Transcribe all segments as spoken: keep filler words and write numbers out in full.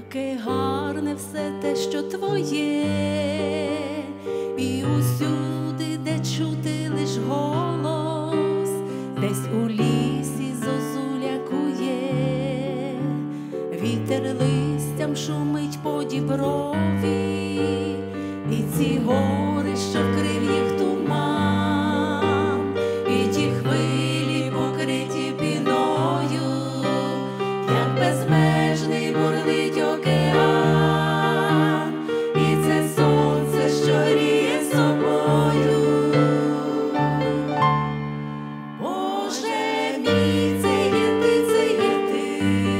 Яке гарне все те, що твоє, і усюди, де чути лиш голос, десь у лісі зозуля кує, вітер листям шумить по діброві, і ці гори, що вкрив їх туман, і ті хвилі покриті піною, як безмежний бурлить океан, і це сонце, що гріє собою. Боже мій, це є ти, це є ти,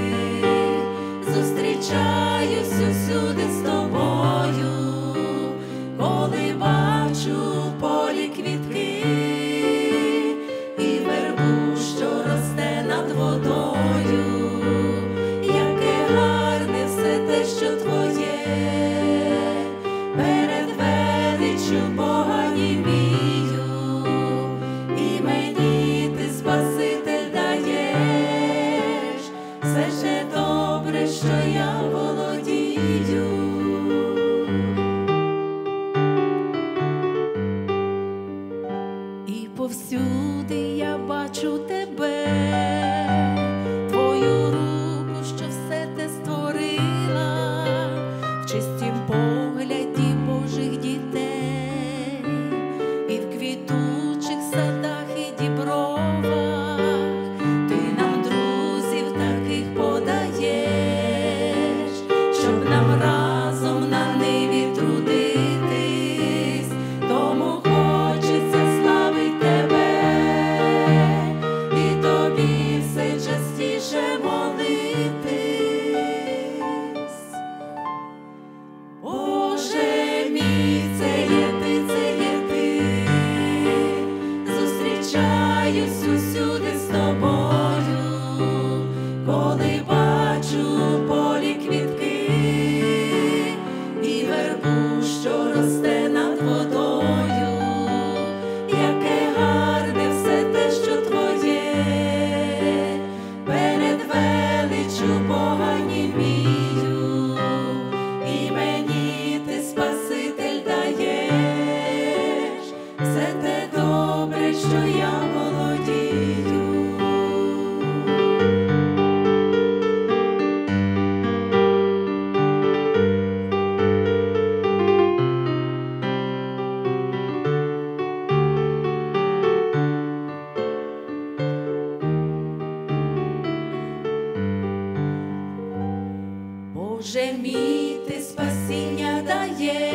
зустрічаюсь усюди з тобою, коли бачу в полі квітки і вербу, що росте над водою. Яке гарне все те, що твоє, перед величчю Бога німію, і мені ти, Спаситель, даєш все ще добре, що я володію. І повсюди я бачу тебе, твою руку, що все те створила, в чистім погляді Божих дітей, і в квітучих садах і дібровах ти нам друзів таких подаєш, щоб нам разом на ниві трудитись, тому хочеться славить тебе, і тобі все частіше молитись. Боже мій, це є ти, це є ти, зустрічаюсь усюди з тобою, коли бачу в полі квітки і вербу, що росте над водою. Яке гарне все те, що твоє, перед величчю Бога німію, і мені ти, Спаситель, даєш все те добре, що я володію. Боже мій, ти спасіння даєш,